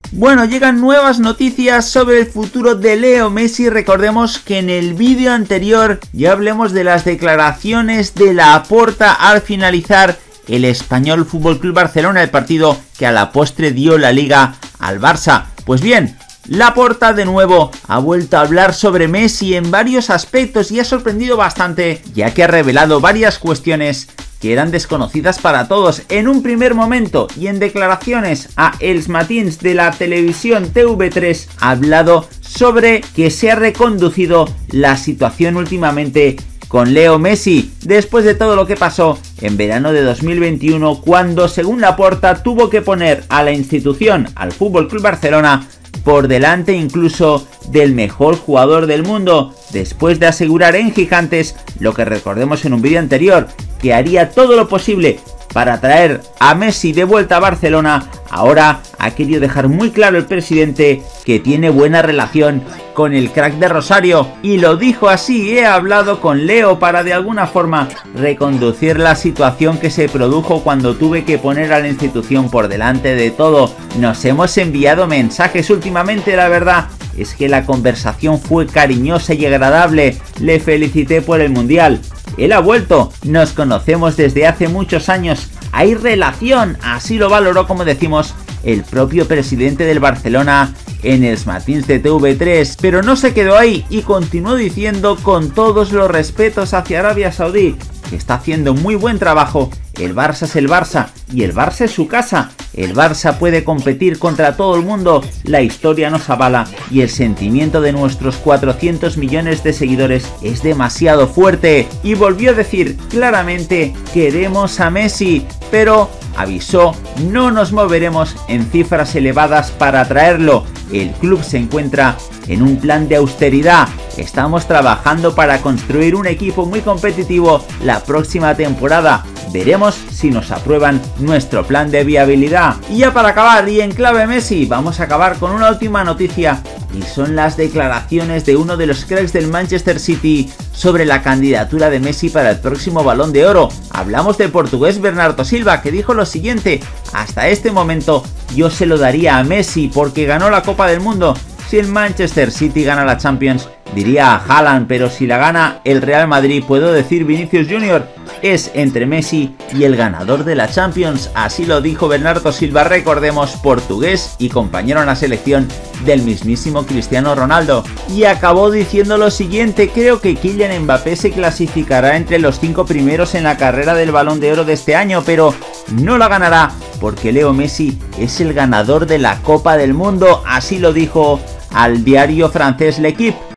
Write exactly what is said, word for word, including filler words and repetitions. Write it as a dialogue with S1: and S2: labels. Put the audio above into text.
S1: Bueno, llegan nuevas noticias sobre el futuro de Leo Messi. Recordemos que en el vídeo anterior ya hablemos de las declaraciones de Laporta al finalizar el Español Fútbol Club Barcelona, el partido que a la postre dio la liga al Barça. Pues bien, Laporta de nuevo ha vuelto a hablar sobre Messi en varios aspectos y ha sorprendido bastante, ya que ha revelado varias cuestiones que eran desconocidas para todos. En un primer momento y en declaraciones a Els Matins de la televisión T V tres ha hablado sobre que se ha reconducido la situación últimamente con Leo Messi, después de todo lo que pasó en verano de dos mil veintiuno, cuando según Laporta tuvo que poner a la institución, al F C Barcelona, por delante incluso del mejor jugador del mundo, después de asegurar en Gigantes, lo que recordemos en un vídeo anterior, que haría todo lo posible para traer a Messi de vuelta a Barcelona. Ahora ha querido dejar muy claro el presidente que tiene buena relación con el crack de Rosario, y lo dijo así: he hablado con Leo para de alguna forma reconducir la situación que se produjo cuando tuve que poner a la institución por delante de todo. Nos hemos enviado mensajes últimamente, la verdad es que la conversación fue cariñosa y agradable. Le felicité por el mundial. Él ha vuelto, nos conocemos desde hace muchos años, hay relación, así lo valoró, como decimos, el propio presidente del Barcelona en Els Matins de T V tres, pero no se quedó ahí y continuó diciendo, con todos los respetos hacia Arabia Saudí, que está haciendo muy buen trabajo. El Barça es el Barça y el Barça es su casa. El Barça puede competir contra todo el mundo, la historia nos avala y el sentimiento de nuestros cuatrocientos millones de seguidores es demasiado fuerte. Y volvió a decir claramente: queremos a Messi, pero avisó, no nos moveremos en cifras elevadas para traerlo. El club se encuentra en un plan de austeridad. Estamos trabajando para construir un equipo muy competitivo la próxima temporada. Veremos si nos aprueban nuestro plan de viabilidad. Y ya para acabar, y en clave Messi, vamos a acabar con una última noticia, y son las declaraciones de uno de los cracks del Manchester City sobre la candidatura de Messi para el próximo Balón de Oro. Hablamos del portugués Bernardo Silva, que dijo lo siguiente: hasta este momento yo se lo daría a Messi porque ganó la Copa del Mundo. Si el Manchester City gana la Champions, diría a Haaland, pero si la gana el Real Madrid, puedo decir Vinicius Junior. Es entre Messi y el ganador de la Champions, así lo dijo Bernardo Silva, recordemos, portugués y compañero en la selección del mismísimo Cristiano Ronaldo. Y acabó diciendo lo siguiente: creo que Kylian Mbappé se clasificará entre los cinco primeros en la carrera del Balón de Oro de este año, pero no la ganará porque Leo Messi es el ganador de la Copa del Mundo, así lo dijo al diario francés L'Équipe.